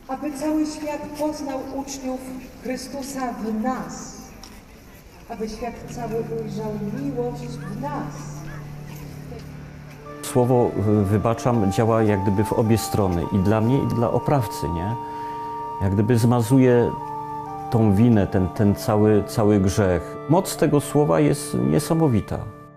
aby cały świat poznał uczniów Chrystusa w nas, aby świat cały ujrzał miłość w nas. Słowo wybaczam działa jak gdyby w obie strony, i dla mnie, i dla oprawcy, nie? Jak gdyby zmazuje tą winę, ten cały grzech. Moc tego słowa jest niesamowita.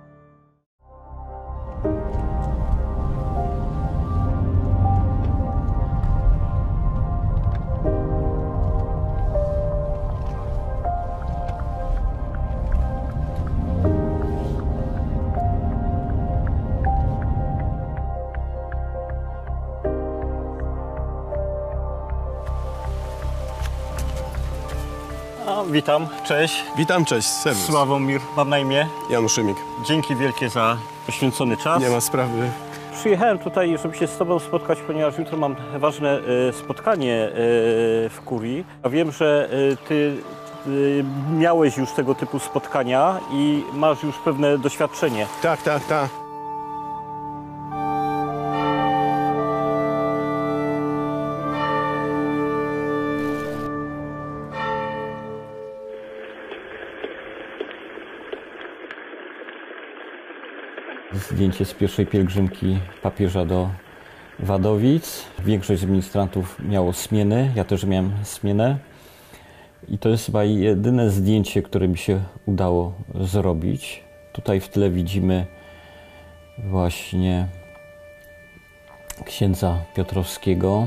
Witam, cześć. Witam, cześć, serwus. Sławomir, mam na imię. Jan Szymik. Dzięki wielkie za poświęcony czas. Nie ma sprawy. Przyjechałem tutaj, żeby się z Tobą spotkać, ponieważ jutro mam ważne spotkanie w kurii. A wiem, że Ty miałeś już tego typu spotkania i masz już pewne doświadczenie. Tak. Zdjęcie z pierwszej pielgrzymki papieża do Wadowic. Większość z ministrantów miało smieny, ja też miałem smienę. I to jest chyba jedyne zdjęcie, które mi się udało zrobić. Tutaj w tle widzimy właśnie księdza Piotrowskiego.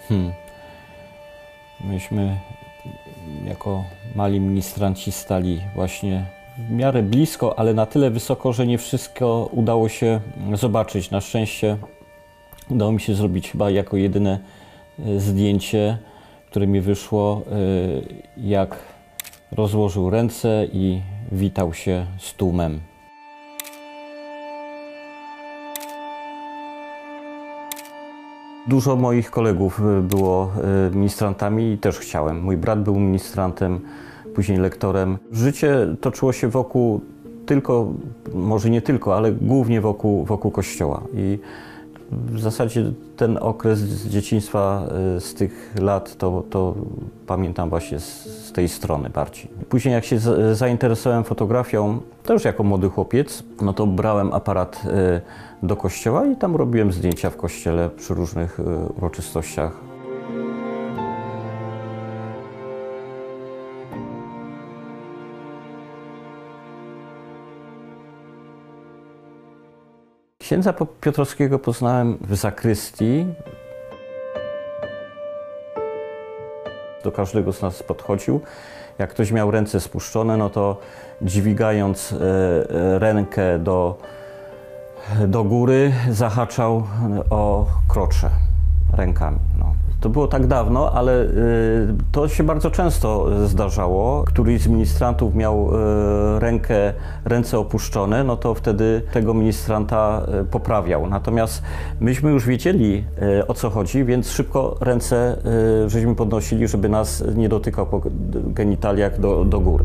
Myśmy jako mali ministranci stali właśnie w miarę blisko, ale na tyle wysoko, że nie wszystko udało się zobaczyć. Na szczęście udało mi się zrobić chyba jako jedyne zdjęcie, które mi wyszło, jak rozłożył ręce i witał się z tłumem. Dużo moich kolegów było ministrantami i też chciałem. Mój brat był ministrantem, później lektorem. Życie toczyło się wokół tylko, może nie tylko, ale głównie wokół kościoła. I w zasadzie ten okres z dzieciństwa, z tych lat, to pamiętam właśnie z tej strony bardziej. Później jak się zainteresowałem fotografią, też jako młody chłopiec, no to brałem aparat do kościoła i tam robiłem zdjęcia w kościele przy różnych uroczystościach. Księdza Piotrowskiego poznałem w zakrystii. Do każdego z nas podchodził. Jak ktoś miał ręce spuszczone, no to dźwigając rękę do góry, zahaczał o krocze rękami. No. To było tak dawno, ale to się bardzo często zdarzało. Któryś z ministrantów miał ręce opuszczone, no to wtedy tego ministranta poprawiał. Natomiast myśmy już wiedzieli, o co chodzi, więc szybko ręce żeśmy podnosili, żeby nas nie dotykał po genitaliach do góry.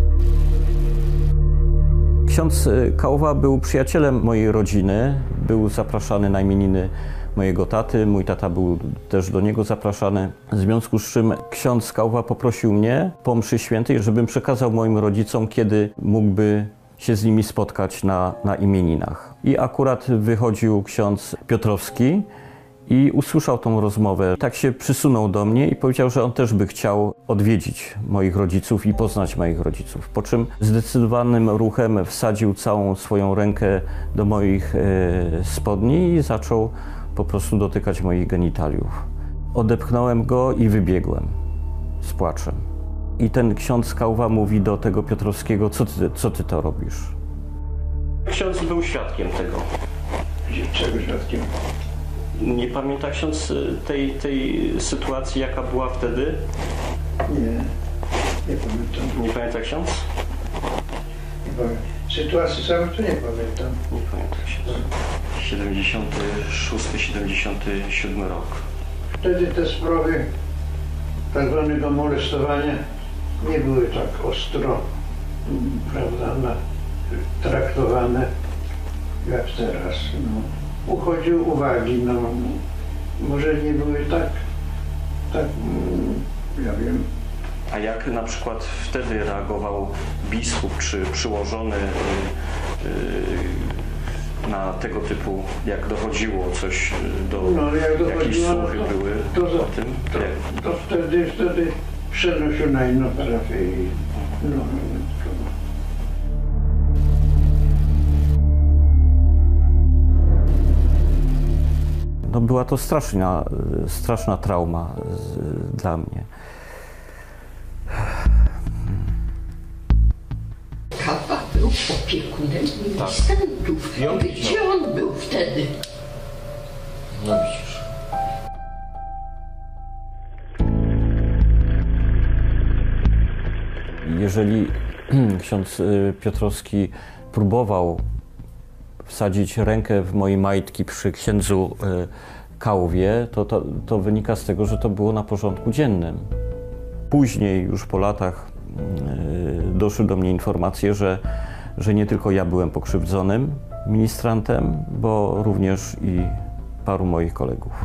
Ksiądz Kałuwa był przyjacielem mojej rodziny, był zapraszany na imieniny mojego taty, mój tata był też do niego zapraszany. W związku z czym ksiądz Kałuwa poprosił mnie po mszy świętej, żebym przekazał moim rodzicom, kiedy mógłby się z nimi spotkać na imieninach. I akurat wychodził ksiądz Piotrowski i usłyszał tą rozmowę. Tak się przysunął do mnie i powiedział, że on też by chciał odwiedzić moich rodziców i poznać moich rodziców. Po czym zdecydowanym ruchem wsadził całą swoją rękę do moich spodni i zaczął po prostu dotykać moich genitaliów. Odepchnąłem go i wybiegłem z płaczem. I ten ksiądz Kałuwa mówi do tego Piotrowskiego, co ty to robisz? Ksiądz był świadkiem tego. Czego świadkiem? Nie pamięta ksiądz tej sytuacji, jaka była wtedy? Nie pamiętam. Nie pamięta ksiądz? Nie pamiętam. Sytuacji całej to nie pamiętam. Nie pamięta ksiądz. 76-77 rok. Wtedy te sprawy tak zwanego molestowania nie były tak ostro, prawda, traktowane jak teraz. No. Uchodził uwagi, no, może nie były tak Ja wiem. A jak na przykład wtedy reagował biskup czy przyłożony na tego typu, jak dochodziło coś do, No, jak jakieś dochodziło, słuchy były o tym? To wtedy przenosi na inną parafię i no, No była to straszna trauma dla mnie. Kawa był opiekunem ministrantów. Gdzie on był wtedy? No widzisz. Jeżeli ksiądz Piotrowski próbował wsadzić rękę w moje majtki przy księdzu Kałowie, to wynika z tego, że to było na porządku dziennym. Później, już po latach, doszły do mnie informacje, że nie tylko ja byłem pokrzywdzonym ministrantem, bo również i paru moich kolegów.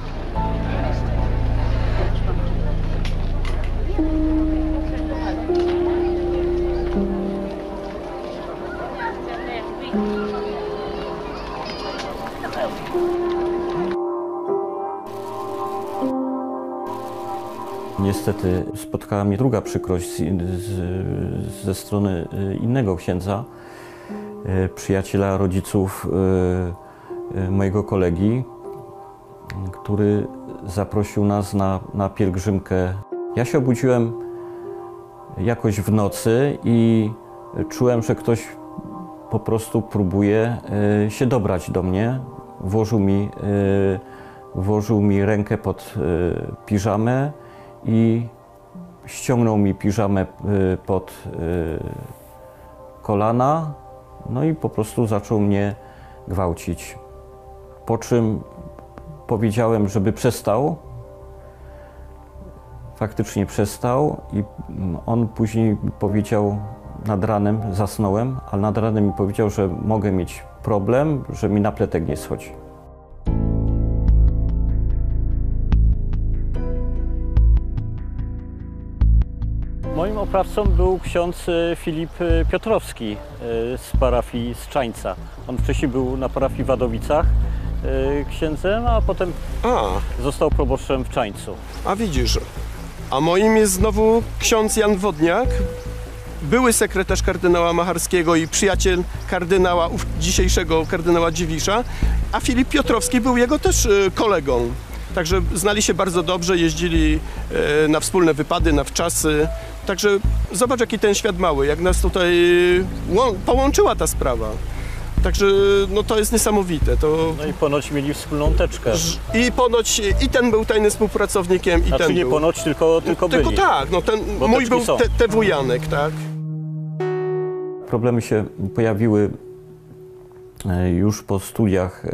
Niestety spotkała mnie druga przykrość ze strony innego księdza, przyjaciela rodziców mojego kolegi, który zaprosił nas na pielgrzymkę. Ja się obudziłem jakoś w nocy i czułem, że ktoś po prostu próbuje się dobrać do mnie. Włożył mi rękę pod piżamę i ściągnął mi piżamę pod kolana, no i po prostu zaczął mnie gwałcić. Po czym powiedziałem, żeby przestał. Faktycznie przestał i on później powiedział nad ranem, zasnąłem, ale nad ranem mi powiedział, że mogę mieć problem, że mi napletek nie schodzi. Moim oprawcą był ksiądz Filip Piotrowski z parafii Strzańca. On wcześniej był na parafii w Wadowicach księdzem, a potem został proboszczem w Czańcu. A widzisz, a moim jest znowu ksiądz Jan Wodniak, były sekretarz kardynała Macharskiego i przyjaciel kardynała, dzisiejszego kardynała Dziwisza, a Filip Piotrowski był jego też kolegą. Także znali się bardzo dobrze, jeździli na wspólne wypady, na wczasy. Także zobacz, jaki ten świat mały, jak nas tutaj połączyła ta sprawa. Także no to jest niesamowite. No i ponoć mieli wspólną teczkę. I ponoć i ten był tajnym współpracownikiem, i znaczy ten nie był. ponoć, tylko byli. Tylko tak, no ten bo mój był są. wujanek, tak. Problemy się pojawiły już po studiach,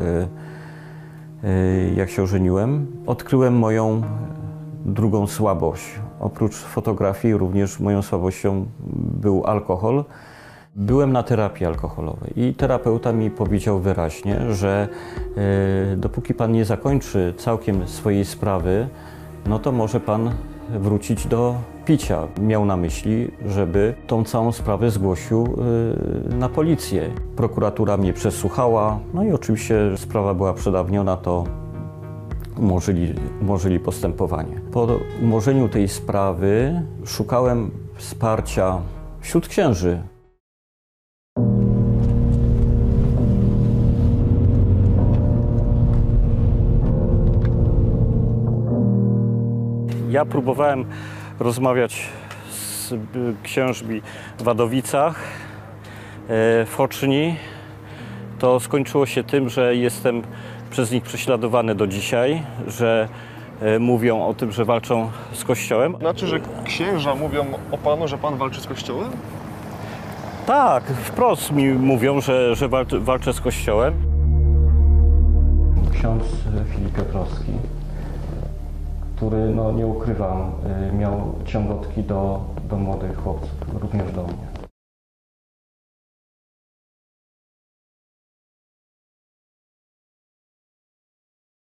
jak się ożeniłem. Odkryłem moją drugą słabość. Oprócz fotografii również moją słabością był alkohol. Byłem na terapii alkoholowej i terapeuta mi powiedział wyraźnie, że dopóki pan nie zakończy całkiem swojej sprawy, no to może pan wrócić do picia. Miał na myśli, żeby tą całą sprawę zgłosił na policję. Prokuratura mnie przesłuchała, no i oczywiście sprawa była przedawniona, to umorzyli postępowanie. Po umorzeniu tej sprawy szukałem wsparcia wśród księży. Ja próbowałem rozmawiać z księżmi w Wadowicach, w Choczni. To skończyło się tym, że jestem przez nich prześladowany do dzisiaj, że mówią o tym, że walczą z Kościołem. Znaczy, że księża mówią o panu, że pan walczy z Kościołem? Tak, wprost mi mówią, że walczę z Kościołem. Ksiądz Filip Piotrowski, który, no nie ukrywam, miał ciągotki do młodych chłopców, również do mnie.